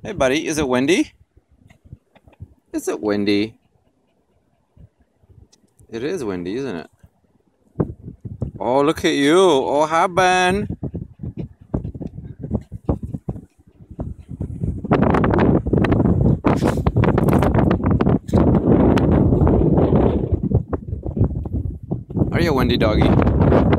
Hey, buddy, is it windy? Is it windy? It is windy, isn't it? Oh, look at you. Oh, hi, Ben. Are you a windy doggy?